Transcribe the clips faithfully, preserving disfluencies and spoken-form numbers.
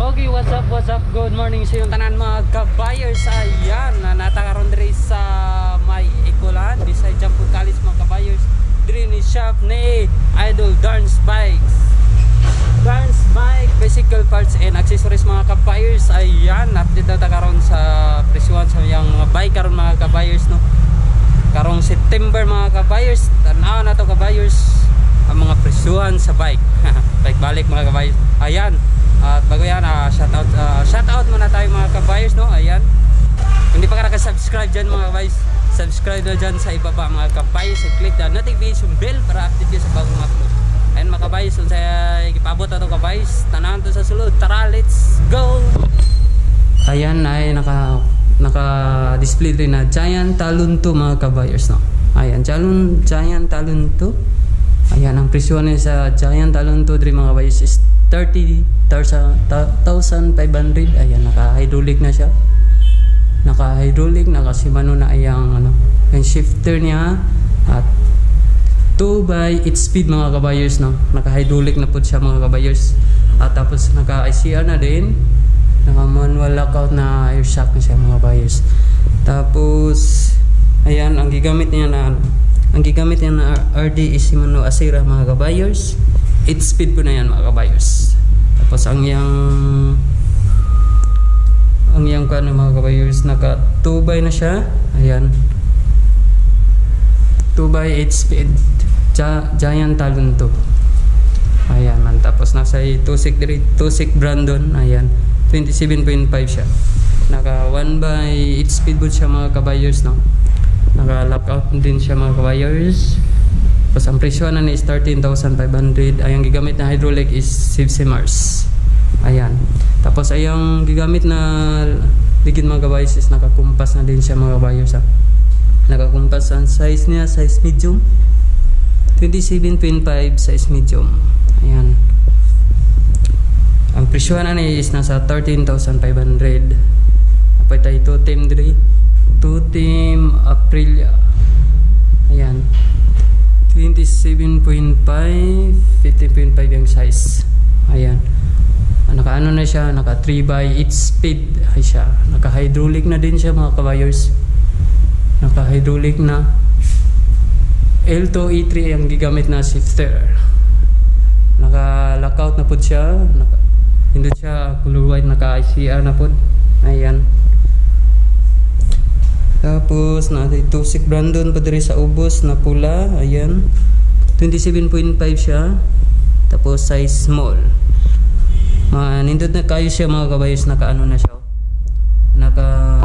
Okay, what's up, what's up? Good morning sa yung tanan mga kabayers. Ayan, na natakaroon diri sa may Ikulan, beside Jampur College mga kabayers. Diri ni shop ni Idol Darns Bikes. Darns Bike, bicycle parts and accessories mga kabayers. Ayan, update na karon sa presyuhan sa yung mga bike karon mga kabayers, no. Karong September mga kabayers, tanaw na to kabayers ang mga presyuhan sa bike. Bike balik mga kabayers. Ayan. At bago yan, uh, shout out uh, shout out muna tayo mga kabayers, no. Ayan, kung hindi pa ka naka-subscribe dyan mga kabayers, subscribe na dyan sa ibaba mga kabayers, and click the notification bell para update kayo sa bagong upload. Ayan mga kabayers, kung saya ipabot na ito kabayers, tanahan to sa sulod. Tara, let's go! Ayan, ay naka naka display rin na Giant Talon two mga kabayers, no. Ayan, Giant, Giant Talon two. Ayan, ang presyo niya sa Giant Talon two mga kabayers is thirty thousand five hundred. Ayan, naka-hydraulic na siya. Naka-hydraulic, naka-Shimano na ayang ano, yung shifter niya at two by eight speed mga kabayers, no. Naka-hydraulic na po siya mga kabayers. At tapos naka-I C R na din. Naka-manual lockout na air shock na siya mga kabayers. Tapos ayan, ang gigamit niya na ang gigamit niya na R D is Shimano Acera mga kabayers. eight speed po na yan mga kabayers. Tapos ang yang ang yang kan mga kabayers, naka two by na siya. Ayan, two by eight speed Giant Talon two. Ayan man. Tapos nasa Tusik Tusik Brandon. Ayan, twenty-seven point five siya. Naka one by eight speed po siya mga kabayers, no. Naka lockout din siya mga kabayers. Tapos ang presyo na ni is thirteen thousand five hundred. Ay ang gigamit na hydraulic is Sivsimars. Ayan. Tapos ay ang gigamit na ligid mga kabayers is nakakumpas na din siya mga kabayers, ha. Nakakumpas ang size niya, size medium. twenty-seven point five size medium. Ayan. Ang presyo na ni is nasa thirteen thousand five hundred. Apay tayo to team diri. To team Aprilia. Ayan. twenty-seven point five, fifteen point five yung size. Ayan. Naka ano na siya, naka three by eight speed ay siya. Naka hydraulic na din siya mga kabayers. Naka hydraulic na. L two E three ang gigamit na shifter. Naka lockout na po siya. Naka, hindi siya color white, naka I C R na po. Ayan. Tapos natin Tusik Brandon pa diri sa ubos na pula. Ayan, twenty-seven point five siya. Tapos size small. Manindot na kayo siya mga kabayos. Naka ano na siya, naka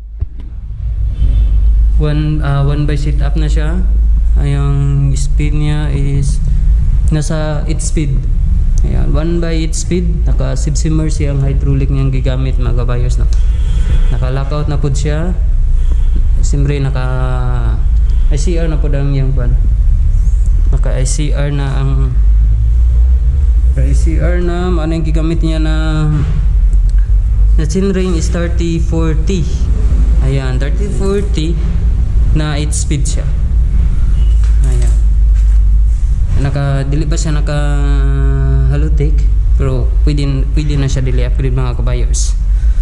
one, uh, one by sit up na siya. Ayang speed niya is nasa eight speed. Ayan, one by eight speed. Naka Sivsimars yung hydraulic niyang gigamit mga kabayos, no. Naka lockout na po siya. Siyempre naka I C R na po ang yung pan. Naka I C R na ang I C R na ano yung gigamit niya na na chain ring is thirty forty. Ayan, thirty forty na eight speed siya. Ayan. Naka dili pa siya naka halotic, pero pwede pwede na siya dili upgrade mga kabayers.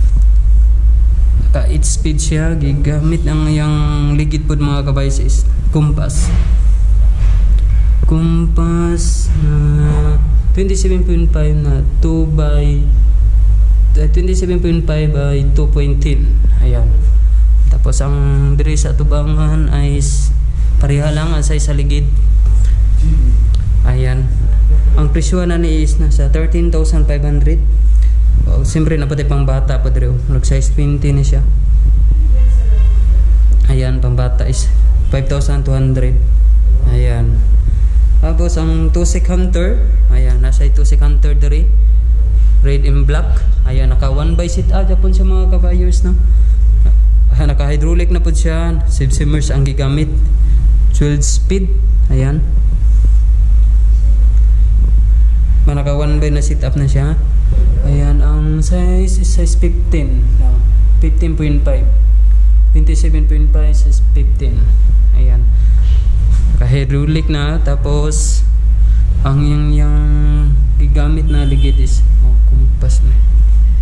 eight speed siya, gigamit ang yung ligid po mga kabayos is kumpas. Kumpas na twenty-seven point five na two by twenty-seven point five by two point one zero. Ayan. Tapos ang diri sa tubangan ay pareha lang ang size sa ligid. Ayan. Ang presyo na ni is nasa thirteen thousand five hundred. Oh, siyempre napatay pang bata pa dito. Nag size twenty na siya. Ayan, pang bata is five thousand two hundred. Ayan. Tapos ang Tusik Hunter, ayan, nasa Tusik Hunter diri. Red and black. Ayan, naka one by sit up Japon siya mga kabayers, no. Ah, naka hydraulic na po siya. Sivsimars ang gigamit. twelve speed. Ayan. Naka one by na sit up na siya. Ayan, ang size is size fifteen. fifteen point five. twenty-seven point five size fifteen. Ayan. Naka-hydraulic na. Tapos ang yung, yung gigamit na ligid is oh, kumpas na.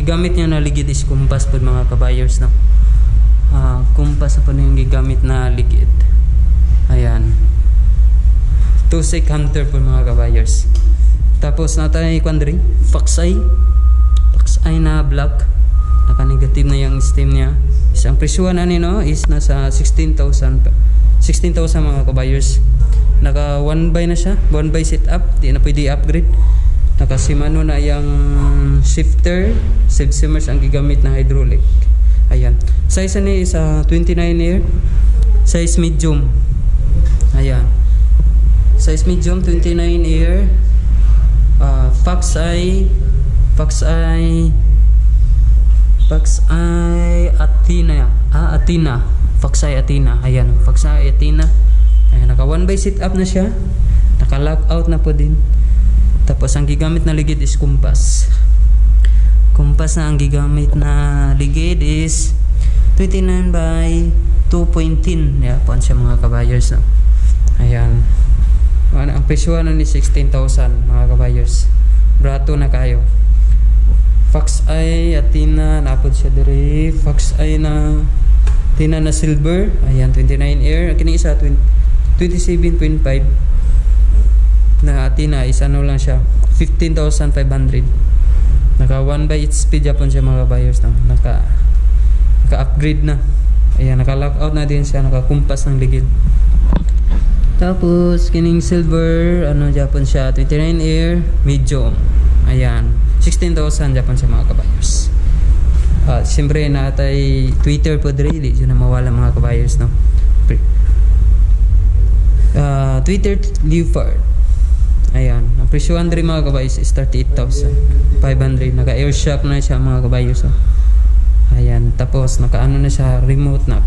gigamit niya na ligid is kumpas pod mga kabayers, no. Uh, kumpas po yung gigamit na ligid. Ayan. Tusik hunter po mga kabayers. Tapos natay quandring Fox-Eye. Fox-Eye na black. Naka-negative na yung steam niya. Isang presyuan ani no is nasa sixteen thousand mga kabayers. Naka one by na siya, one by setup, di na pwede upgrade. Naka Shimano na yung shifter, shift simmers ang gigamit na hydraulic. Ayan. Size ni is uh, twenty-nine air. Size medium. Ayan. Size medium twenty-nine air. Uh, Fox-Eye, Fox-Eye, Fox-Eye Athena. Ah, Athena. Fox-Eye Athena. Ayan, Fox-Eye Athena. Ayan, naka one by sit up na siya. Naka lock out na po din. Tapos ang gigamit na ligid is kumpas. Kumpas na ang gigamit na ligid is twenty-nine by two point one zero. Yeah, po siya mga kabayers. No? Ayan. Ang presyo na ni sixteen thousand mga kabayers. Brato na kayo. Fox-Eye Athena napod siya diri. Fox-Eye na Athena na silver. Ayan, twenty-nine air. Kini isa twenty-seven point five na Athena is ano lang siya, fifteen thousand five hundred. Naka one by eight speed Japon siya mga kabayers. No? Naka naka upgrade na. Ayan, naka lock out na din siya, naka kumpas ng ligid. Tapos kining silver ano Japon siya, twenty-nine air medium. Ayan, sixteen thousand Japon siya mga kabayers. Uh, siyempre natay Twitter po diri, di na mawala mga kabayers, no. Uh, Twitter Leopard. Ayan, ang presyo diri mga kabayers is thirty-eight thousand five hundred. Naka air shock na siya mga kabayers. Oh. Ayan, tapos naka ano na siya, remote na.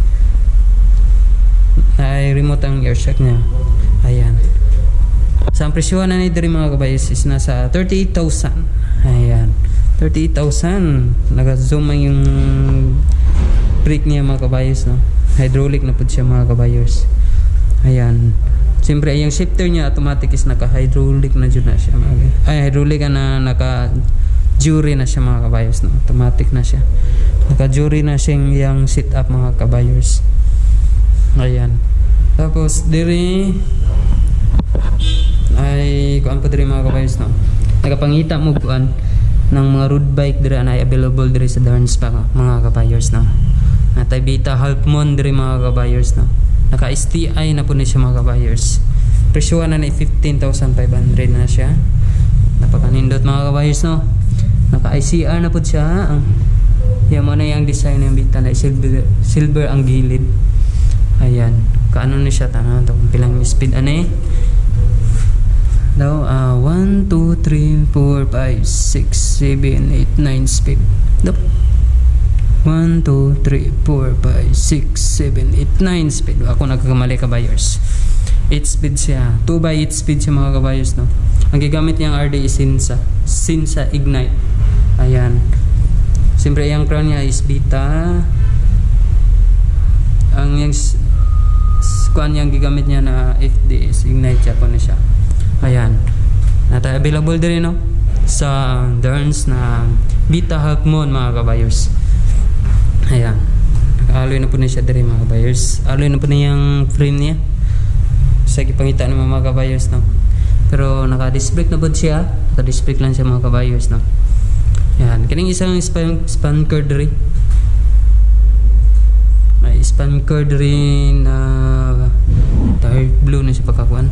Ay remote ang air shock niya. Ayan. Sa ang presyo na ni diri mga kabayers is nasa thirty-eight thousand. Ayan. thirty-eight thousand. Naka-zoom ang yung brake niya mga kabayers, no. Hydraulic na po siya mga kabayers. Ayan. Siyempre yung shifter niya automatic is naka-hydraulic na dyan na siya. Ay hydraulic na naka-jury na siya mga kabayers, no. Automatic na siya. Naka-jury na siya yung sit up mga kabayers. Ayan. Tapos diri ay kuan pa diri mga kabayers, no. Nagapangita mo kuan ng mga road bike diri na available diri sa Darns pa mga kabayers, no. Natay Beta Half Moon diri mga kabayers, no. Naka S T I na po ni siya mga kabayers. Presyo na na fifteen thousand five hundred na siya. Napakanindot mga kabayers, no. Naka I C R na po siya. Ang yan mo na yung design ng Beta na silver, silver ang gilid. Ayan. Kaano na siya tanan to kung pilang speed ani. Daw uh, one, two, three, four, five, six, seven, eight, nine speed. Daw one, two, three, four, five, six, seven, eight, nine speed. Ako nagkakamali kabayers. eight speed siya. two by eight speed siya mga kabayers, no. Ang gigamit niyang R D is Sinsa. Sinsa Ignite. Ayan. Siyempre yung crown niya is Beta. Ang yung kuan yang gigamit niya na F D is Ignite Japan na siya. Ayan. Nata available din, no, sa Darns na Beta Half Moon mga kabayers. Ayan. Naka-alloy na po na siya diri mga kabayers. Alloy na po na yung frame niya. Sa gipangita ng mga kabayers, no. Pero naka-disc brake na po siya. Naka-disc brake lang siya mga kabayers, no. Ayan. Kining isang span, span cord diri. May span cord rin na dark blue na siya pagkakuan.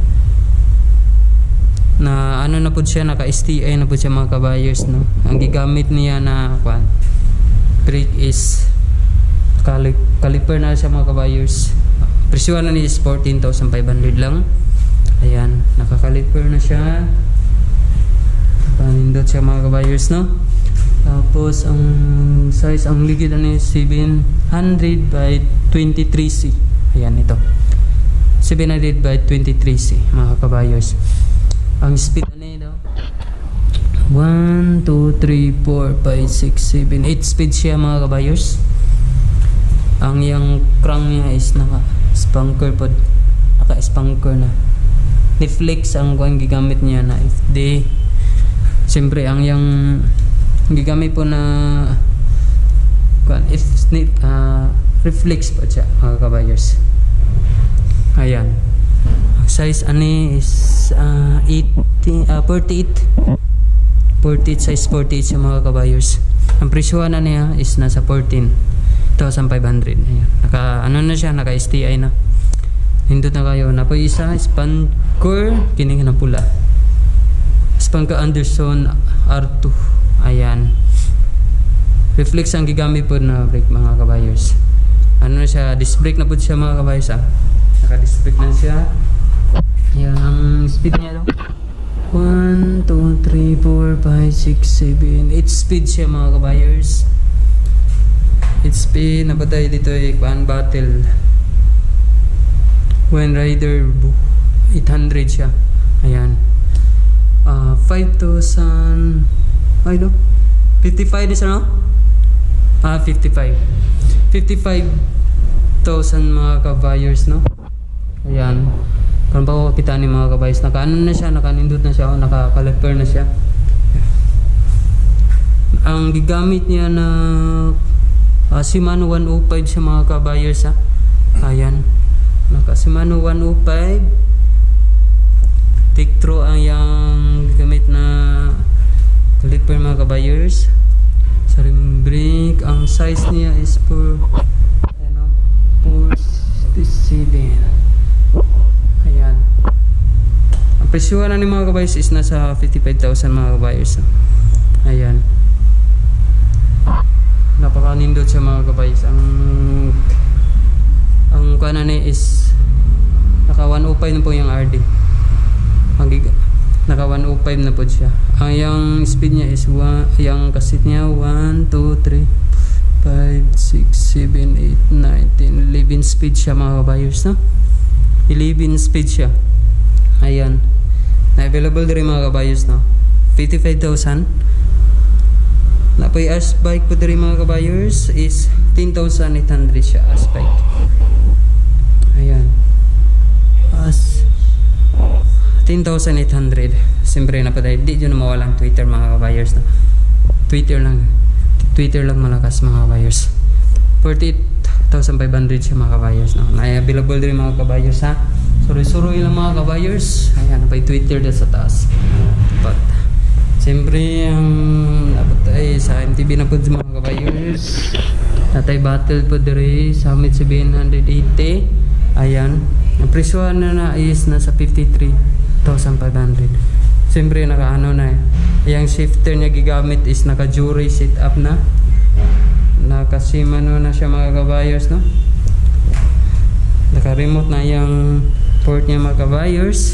Na ano na po siya, naka S T I na po siya mga kabayers, no. Ang gigamit niya na kuan brake is kali caliper na siya mga kabayers. Presyo na niya is fourteen thousand five hundred lang. Ayan, naka-caliper na siya. Panindot siya mga kabayers, no. Tapos ang size ang ligid na is seven hundred by twenty-three C. Ayan ito. seven hundred by twenty-three C mga kabayers. Ang speed ano daw? one, two, three, four, five, six, seven, eight speed siya mga kabayers. Ang yung crank niya is naka spanker pod. Naka spanker na. Reflex ang kuang gigamit niya na F D. Siyempre ang yung gigamit po na kuan if uh, reflex po siya mga kabayers. Ayan, ang size ani is uh, eighty, uh, forty-eight forty-eight, size forty-eight siya mga kabayers. Ang presyohan na niya is nasa fourteen thousand five hundred. Ayan, naka ano na siya, naka S T I na. Hindot na kayo na po isa Spancor kining na pula, Spancor Anderson R two. Ayan, reflex ang gigamit po na brake mga kabayers. Ano na siya, disc brake na po siya mga kabayers, ah. Naka disc brake na siya. Ayan, ang speed niya daw one, two, three, four, five, six, seven, eight speed siya mga kabayers. eight speed, napatay dito ay kuan battle When Rider eight hundred siya. Ayan, uh, five thousand ay no? fifty-five is ano? Ah, fifty-five fifty-five thousand mga kabayers, no? Ayan, kung pa ko kita ni mga kabayers, naka ano na siya, nakanindot na siya, naka caliper na siya. Ang gigamit niya na uh, Shimano one oh five siya mga kabayers, ha? Ayan, naka Shimano one oh five Tektro ang yung gamit na caliper mga kabayers. Sa rim brake, ang size niya is for ano, forty-seven. Ayan, ang presyohan na ni mga kabayers is nasa fifty-five thousand mga kabayers. Ayan, napakanindot siya mga kabayers. Ang ang kuana ni is naka one oh five na po yung R D. Ang naka one oh five na po siya. Ang yung speed niya is one, yung kasit niya one, two, three, five, six, seven, eight, nine, ten, eleven speed siya mga kabayers, no? eleven speed siya. Ayan, na available din mga kabayers, no? fifty-five thousand. Na po yung as bike po din mga kabayers is ten thousand eight hundred siya as bike. Ayan, as ten thousand eight hundred. Siyempre na pa tayo, di dyan na mawalang Twitter mga kabayers, no? Twitter lang, Twitter lang malakas mga kabayers. forty-eight thousand five hundred siya mga kabayers, no? Na-available din mga kabayers, ha? Suroy-suroy lang mga kabayers. Ayan, na pa Twitter din sa taas. But siyempre ang dapat ay sa M T B na po mga kabayers. Natay battle po diri Summit seven eighty. Ayan, ang presyohan na na is nasa fifty-three thousand five hundred. Siyempre naka ano na, yung shifter niya gigamit is naka jury sit up na, naka Shimano na siya mga kabayers, no? Naka remote na yung port niya mga kabayers.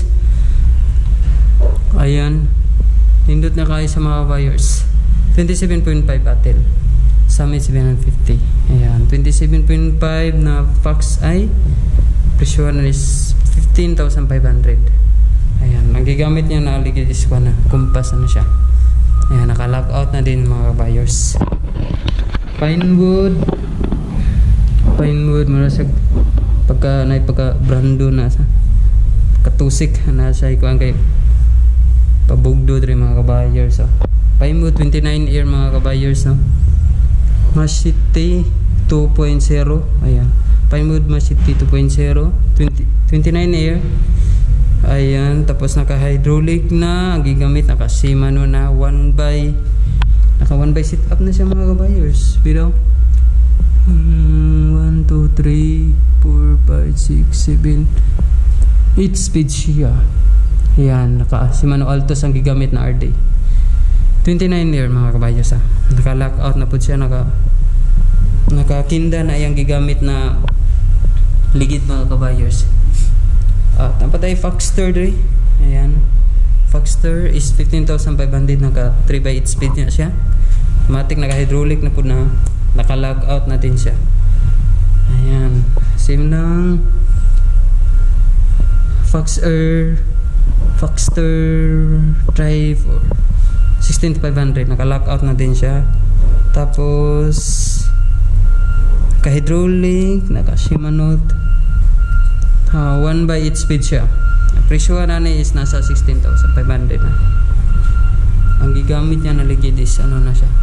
Ayan, nindot na kayo sa mga kabayers. twenty-seven point five atel Summit seven fifty. Ayan, twenty-seven point five na Fox Eye. Presyohan is fifteen thousand five hundred. Ayan, ang gigamit niya na aligid is ko na kumpas na siya. Ayan, naka-lock out na din mga kabayers. Pinewood Pinewood mura sa pagka na pagka brando na sa katusik na sa ikuan kay pabugdo diri mga kabayers. So Pinewood twenty-nine air mga kabayers, no? Machete two point oh. Ayan, Pinewood Machete two point oh, twenty-nine air. Ayan, tapos naka hydraulic na, gigamit naka Shimano na one by naka one by sit up na siya mga kabayers. Pero um, one, two, three, four, five, six, seven, eight speed siya. Ayan, naka Shimano Altos ang gigamit na R D. twenty-nine year mga kabayers, ha. Naka lock out na po siya, naka naka kinda na yung gigamit na ligid mga kabayers. Ah, tampa tayo Foxster dre. Ayan, Foxster is fifteen thousand five hundred, naka three by eight speed niya siya. Automatic, naka hydraulic na po na, naka lock out natin siya. Ayan, same lang Foxer Foxster Drive or sixteen five hundred, naka lock out na din siya. Tapos naka hydraulic, naka Shimano uh, one by eight speed siya. Presyo na ni is nasa sixteen thousand five hundred na. Ang gigamit niya na ligid is ano na siya.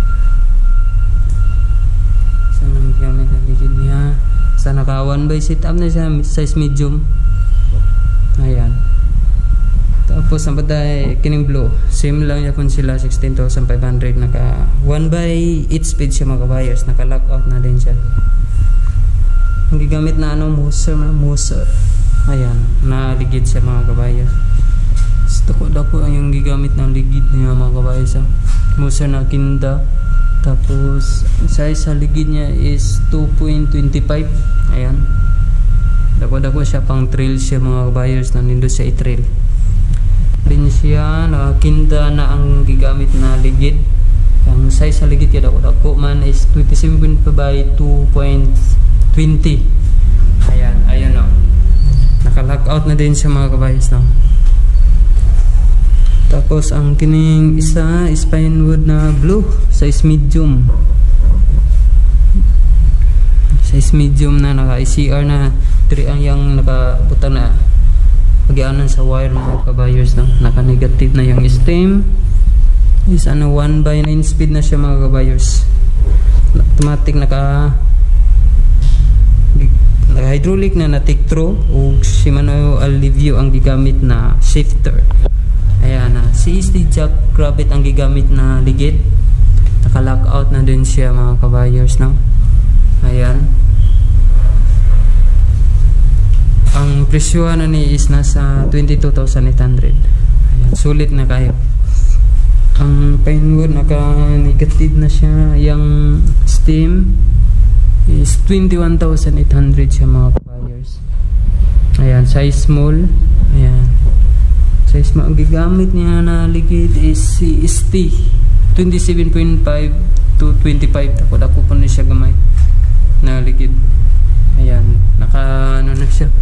Sa nang gigamit na ligid niya. Sa naka one by setup na siya, size medium. Ayan. Tapos ang patay kining blue, same lang yapon sila sixteen thousand five hundred, naka one by eight speed siya mga kabayers, naka lock out na din siya. Ang gigamit na ano, Moser, Moser. Ayan, na ligid siya mga kabayers. Gusto ko ang yung gigamit ng ligid niya mga kabayers. Moser na kinda. Tapos size sa ligid niya is two point two five. Ayan. Dako-dako siya pang trail siya mga kabayers, na nindo siya i-trail. Din siya na kinda na ang gigamit na ligid. Ang size sa ligid kaya dako-dako man is twenty-seven point five by two point two zero. Ayan, ayan o. Naka-lock out na din siya mga kabayers, no. Tapos ang kining isa is Pinewood na blue, size medium. Size medium na naka-I C R na three ang yang nakabutang na pag-ianan sa wire mga kabayers, no. Naka-negative na yung stem. Is ano one by nine speed na siya mga kabayers. Automatic naka naka hydraulic na na Tektro o Shimano Alivio ang gigamit na shifter. Ayan na, C S T jack rabbit ang gigamit na ligid. Naka-lock out na din siya mga kabayers, no. Ayan. Ang presyo na ni is nasa twenty-two thousand eight hundred. Ayan, sulit na kayo. Ang Pinewood naka-negative na siya. Yung steam is twenty-one thousand eight hundred siya mga kabayers. Ayan, size small. Ayan. Size mo ang gigamit niya na ligid is C S T twenty-seven point five to twenty-five. Tako dako po na siya gamay na ligid. Ayan, naka ano na siya.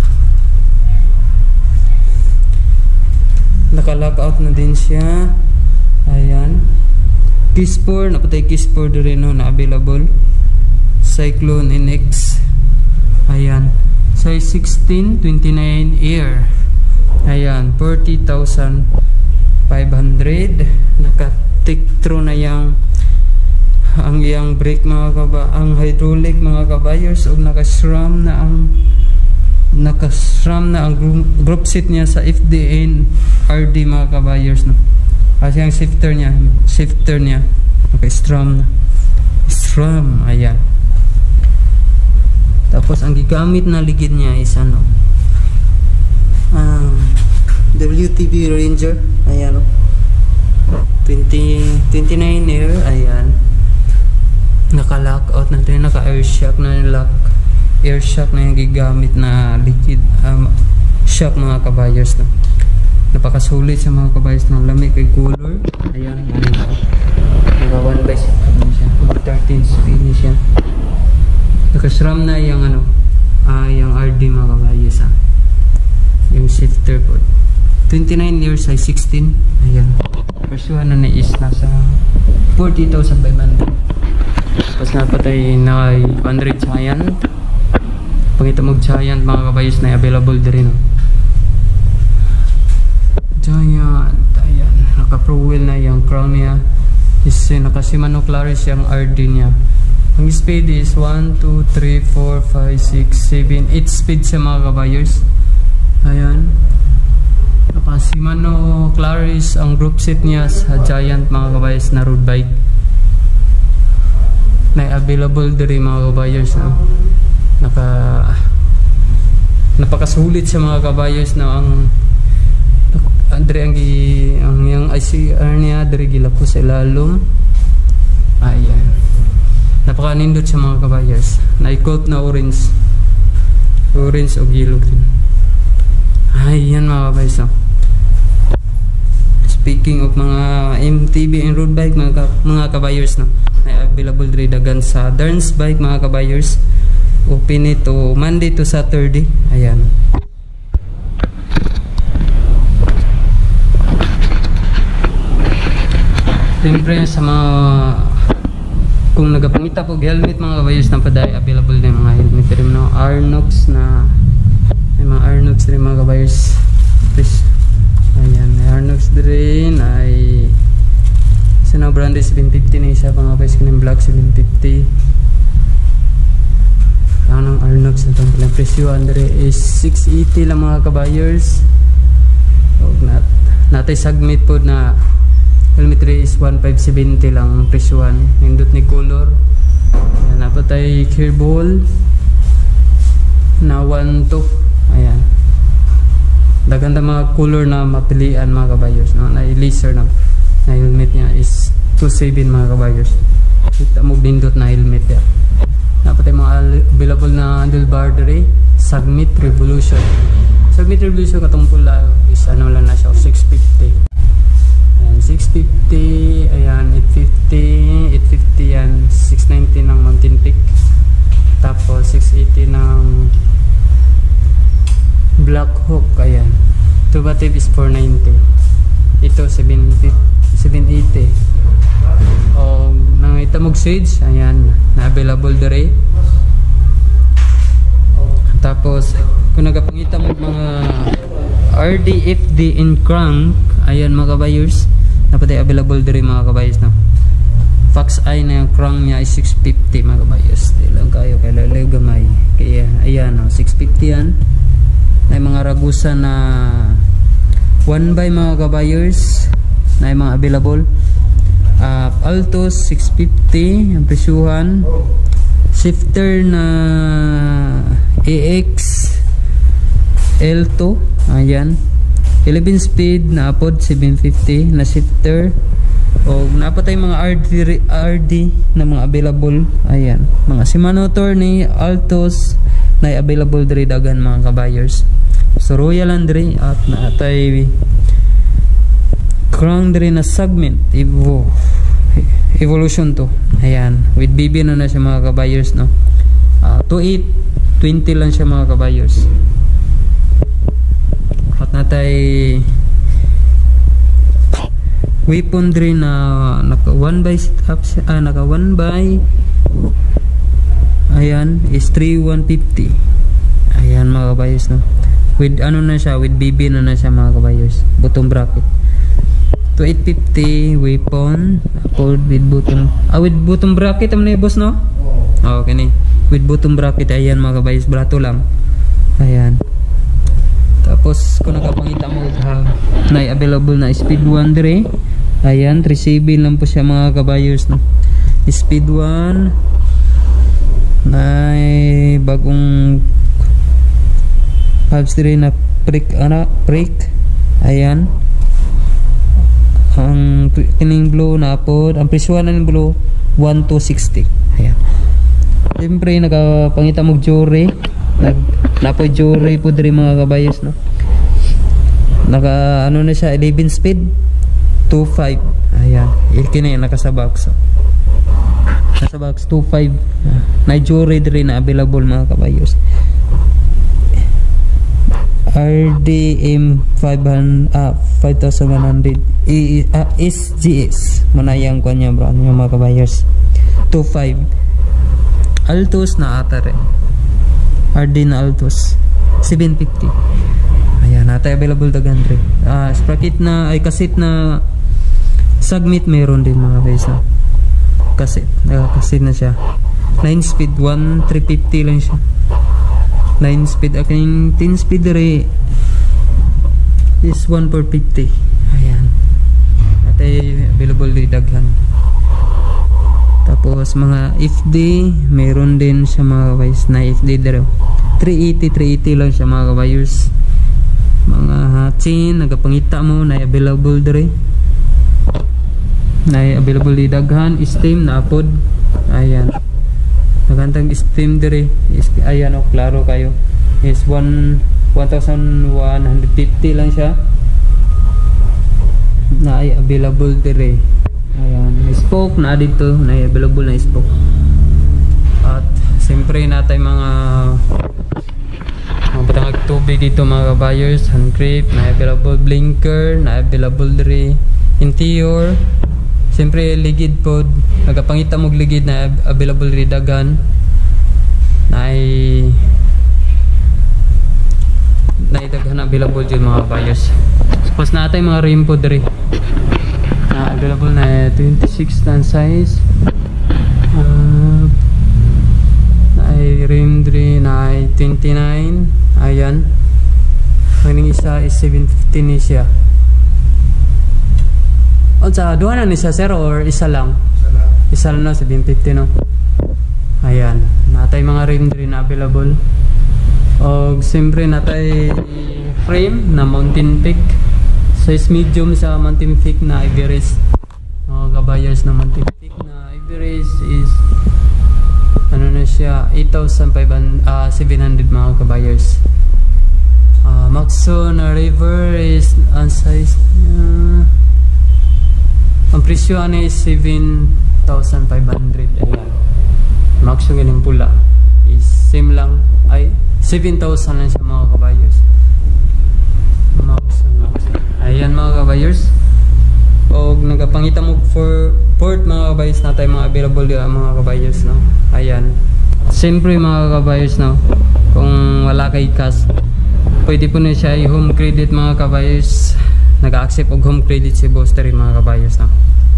Naka-lock out na din siya. Ayan. Kiss four, napatay Kiss four din no, na available. Cyclone N X. Ayan. Size sixteen, twenty-nine air. Ayan, forty thousand five hundred. Naka-Tektro na yang ang yang brake mga kaba, ang hydraulic mga kabayers, o naka-SRAM na ang naka-SRAM na ang group set niya sa F D N R D mga kabayers, no. Kasi ang shifter niya, shifter niya naka-SRAM na. SRAM, ayan. Tapos ang gigamit na ligid niya is ano, um, W T B Ranger. Ayan o, twenty, twenty-nine air. Ayan, naka-lock out na din, naka-air shock na yung lock, air shock na yung gigamit na ligid um, shock mga kabayers, no. Napakasulit sa mga kabayers ng lamig kay color. Ayan, ayan o, naka one by siya, thirteen speed niya siya. Naka-SRAM na yung ano, ah, yung R D mga kabayers, ah. Yung shifter po twenty-nine years size sixteen. Ayan, persuhan na na is nasa forty thousand five hundred. Tapos napatay na one hundred Giant. Pangita mong Giant mga kabayers na available din rin, oh. Giant, ayan, naka pro wheel na yung crown niya. Is naka Shimano Claris yung R D niya. Ang speed is one, two, three, four, five, six, seven, eight speed siya mga kabayers. Ayan, naka Shimano Claris ang group set niya sa Giant mga kabayers na road bike. Na available din mga kabayers, no? Naka napakasulit siya mga kabayers, na ang andre ang gi, ang yung I C R niya dire gila po sa ilalom. Ayan, napakanindot siya mga kabayers. Na-coat na orange, orange o yellow green. Ayan mga kabayers, no? Speaking of mga M T B and road bike mga, ka, mga kabayers, no? Na available dire dagan sa Darns Bike mga kabayers. Open ito Monday to Saturday. Ayan. Siyempre sa mga kung nagapangita po helmet mga kabayers na paday, available na mga helmet pero no, Arnox na may mga Arnox rin mga kabayers. Please. Ayan, may Arnox din ay isa Ano brand seven fifty na isa mga guys kining black seven fifty. Anong Arnox na itong palang presyo andre is six eighty lang mga kabayers. So, nat natay submit po na helmet is fifteen seventy lang presyohan. Nindot ni color. Ayan, napatay cable na one two. Ayan. Dagan ta mga color na mapilian mga kabayers. No? Na laser na, na helmet niya is two seven mga kabayers. Kita mo nindot na helmet ya. Napatay mga available na handlebar dere. Submit Revolution. Submit Revolution katong pula is ano lang na siya six fifty. Ayan, six fifty, ayan, eight fifty, eight fifty yan, six ninety ng Mountain Peak. Tapos six eighty ng Black Hawk, ayan. Tubative is four ninety. Ito seven eighty. O nang itamog shades, ayan, na available dere. Tapos kung nagapangita mo mga R D, F D and crank, ayan mga kabayers, napatay available dere mga kabayers na. Fox eye na yung crank niya is six fifty mga kabayers. Di lang kayo kaya lalayo gamay. Kaya ayan o, six fifty yan. Na yung mga ragusa na one by mga kabayers na yung mga available. uh, Altos six fifty ang presyuhan. Shifter na A X L two, ayan, eleven speed na apod seven fifty na shifter. O napatay mga R D, R D na mga available. Ayan, mga Shimano ni Altos na available diri dagan mga kabayers. So Royal Andre at naatay crown diri na segment Evo Evolution to. Ayan, with B B no na siya mga kabayers, no. uh, two eight twenty lang siya mga kabayers. At natay weaponry na naka one by sit-ups, ah, naka one by, ayan, is three one fifty. Ayan mga kabayers, no. With ano na siya, with B B na na siya mga kabayers. Bottom bracket to eight fifty weapon called with bottom, ah, with bottom bracket am na boss, no. Oh, okay ni with bottom bracket. Ayan mga kabayers, brato lang. Ayan. Tapos kung nakapangita mo ha, na available na speed one dire. Ayan, three seven lang po siya mga kabayers, no. Speed one na bagong halves dire na prick, ana, prick. Ayan. Ang kining blue na pod, ang presyo na ng blue one two sixty. Ayan. Siyempre nakapangita mo jewelry. Nag napo jewelry po diri mga kabayers, no. Naka ano na siya, eleven speed two five. Ayan, ikini naka sa box. Nasa box two five. Na jewelry diri na available mga kabayers. R D M five hundred, ah, five thousand one hundred I, ah, S G S manayang ko niya bro, ano mga kabayers, two five. Altos na ata rin, R D na Altos seven fifty. Ayan, natay available dagan rin. Ah, sprocket na, ay kasit na submit meron din mga guys, no. Kasit, uh, kasit na siya nine speed, one three fifty lang siya. nine speed, aking ten speed rin is one four fifty. Ayan, natay available din daghan. Tapos mga F D meron din siya mga guys na F D dito three eighty, three eighty lang siya mga kabayers. Mga hatchin nagapangita mo na available dito, na available di daghan. Steam na apod. Ayan, nagantang steam dito. Ayan o, klaro kayo, is one thousand one hundred fifty lang siya na ay available dito. Ayan, may spoke na dito, na available na spoke. At siyempre natin mga mga batang tubig dito mga kabayers, hand grip, na available blinker, na available diri interior. Siyempre ligid pod, nagapangita mog ligid na available diri dagan. Na ay na daghan available diri mga kabayers. Tapos natay mga rim pod diri. na available na eh, twenty-six na size. Uh, na ay rim diri na ay twenty-nine. Ayan. Ang isa is seven fifty ni siya. O sa duha na ni siya sir or isa lang? Isa lang na seven fifty no. Ayan, natay mga rim diri na available. Og siyempre natay frame na Mountain Peak. Size medium sa Mountain Peak na Everest. Mga kabayers na Mountain Peak na Everest is ano na siya, eight thousand seven hundred mga kabayers. Uh, Maxo na River is ang size uh, ang presyo ano is seven thousand five hundred. Ayan. Maxo ganyan pula is same lang ay seven thousand lang siya mga kabayers. Maxo, Maxo. Ayan mga kabayers. O nagapangita mo for port mga kabayers na tayo mga available uh, mga kabayers no. Ayan. Siyempre mga kabayers no, kung wala kay cash, pwede po na siya i-home credit mga kabayers. Nag-accept og home credit si Boster mga kabayers no.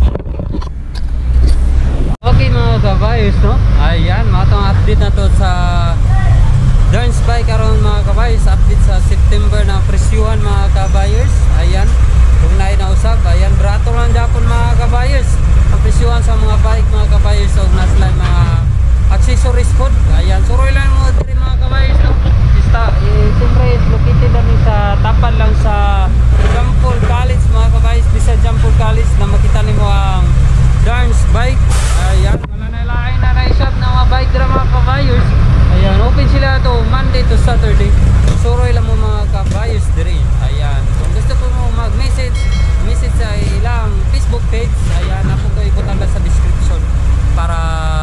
Okay mga kabayers no. Ayan, matong update na to sa Darns Bike karon mga kabayers. Update sa September na presyuhan mga kabayers. Ayan, kung naay na usab, ayan, barato lang japon mga kabayers. Ang presyuhan sa mga bike mga kabayers og nasla mga accessories food. Ayan, suroy lang mo diri mga kabayers no. Ista, eh, siyempre is located namin sa tapan lang sa Jampol College mga kabayers. Bisa Jampol College na makita nimo ang Darns Bike. Ayan, wala na lain na na-shop na mga bike dira mga kabayers. Ayan, open sila to Monday to Saturday. Suroy lang mo mga kabayers diri. Ayan, kung gusto po mo mag-message, message sa ilang Facebook page. Ayan, ako ko ibutan lang sa description para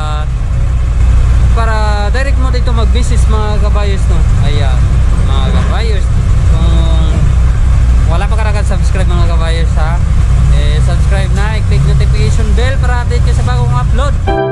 para direct mo dito mag-message mga kabayers no. Ayan, mga kabayers, kung wala pa ka subscribe mga kabayers ha, eh, subscribe na, i-click notification bell para update ka sa bagong upload.